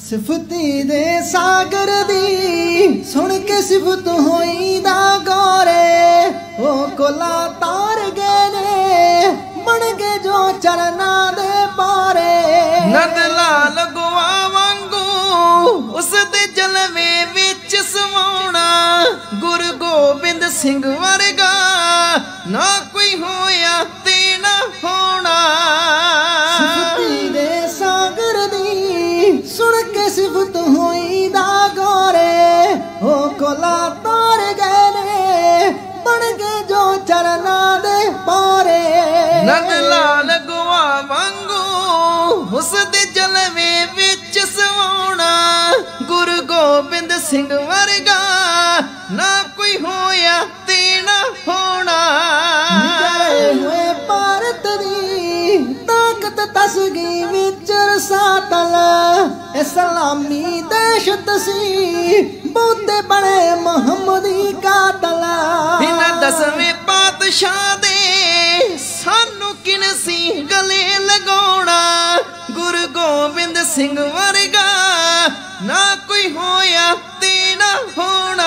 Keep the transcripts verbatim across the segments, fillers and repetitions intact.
सिफती दे सागर दी सुन के सिफत होई दा गौरे ओ कोला तार गए ने बन गए जो चरना दे पारे। नंद लाल गुआ वांगू उस दे जलवे विच समाउणा गुरु गोबिंद सिंह वर्गा ना कोई होया ते ना होना। सिफती दे सागर दी सुन के सिफत होई दा गौरे ओ कोला तार गए ने बन गए जो चरना दे पारे। नंद लाल गुआ वांगू उस दे जलवे विच समाउणा गुरु गोबिंद सिंह वर्गा ना कोई होया ते ना होना। निकले हुए भारत दी ताकत तसगी विच रसातल इस्लामी दहशत सी बहुते बड़े मुहम्मदी कातल। इन्हां दसवें पातशाह दे सानू किन सी गले लगाउणा गुरु गोबिंद सिंह वर्गा ना कोई होया ते ना होना।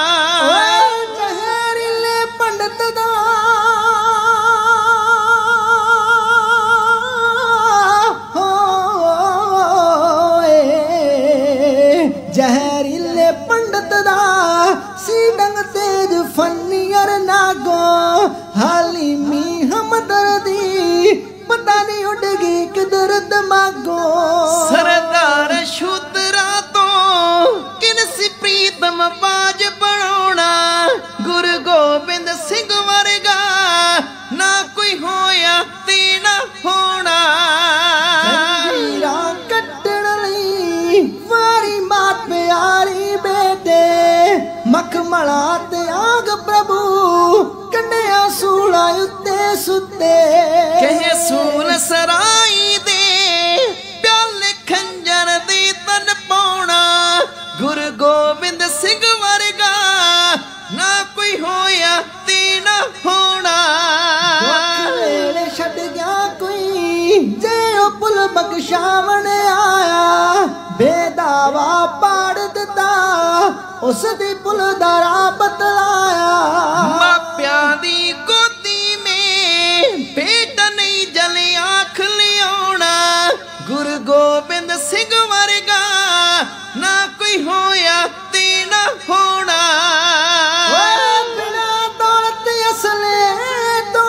जहरीले पंडित दा जहरीले पंडित दा सी डंग तेज फनियर नागो हालिमी हमदर्दी पता नहीं उड़ गई किधर दिमागो। सरदार शूद्रा तो किन सी प्रीतम बाज बनाउणा गुरु गोबिंद सिंह वर्गा ना कोई होया ते ना होना। जंजीरा कट्टण लई वारी मात प्यारी बेटे मखमला ते आग प्रभु कन्या सूला उत्ते सुते। कहे सूल सराई दे प्याले खंजर दे तन पाउणा गुरु गोबिंद सिंह वर्गा ना कोई होया ते ना होना। वेले छड़ गया कोई जे ओ पुल बख्शावन आया बेदावा पाड़ दिता उस दी पुल दरा बतलाया। माप्या दी गोदी में बेटा नहीं जले आँख लियाउणा गुरु गोबिंद सिंह वर्गा ना कोई होया ते ना होना। बिना दौलत असले तो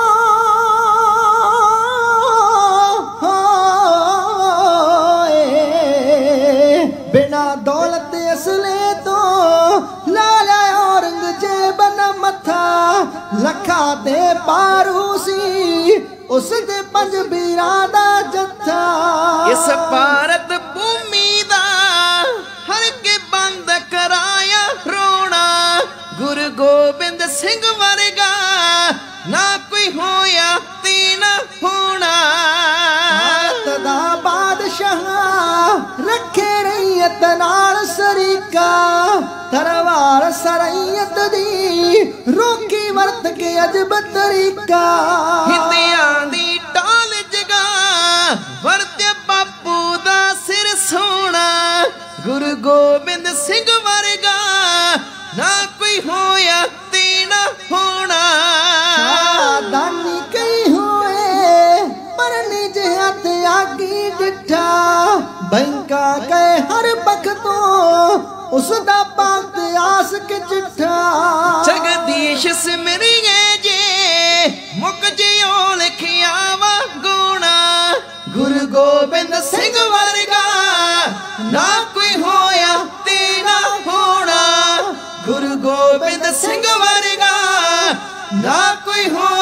बिना दौलत असले तो लाला औरंगजेब न मथा लखा दे पारूसी उस दे पंज बीरा दा जत्था। इस भारत भूमि दा हर के बंद कराया रोना गुरु गोबिंद सिंह वर्गा ना कोई होया ते ना होना। भारत दा बादशाह रखे रैयत नाल सरीका तरवार सरैयत दी रोकी वर्त के अजब तरीका। हिंदियां दी टाल जगा वरते बापू दा सिर सोना गुरु गोबिंद सिंह वर्गा ना कोई होया ते ना होना। दानी कई हुए पर निज हाथ आगी डिठा बैंका के हर बखतों उसदा पाक आस के चिट्ठा। जगदीश सिमरिए जे मुक जियो लिखिया वा गुणा गुरु गोबिंद सिंह वर्गा ना कोई होया ते ना होना गुरु गोबिंद सिंह वर्गा ना कोई हो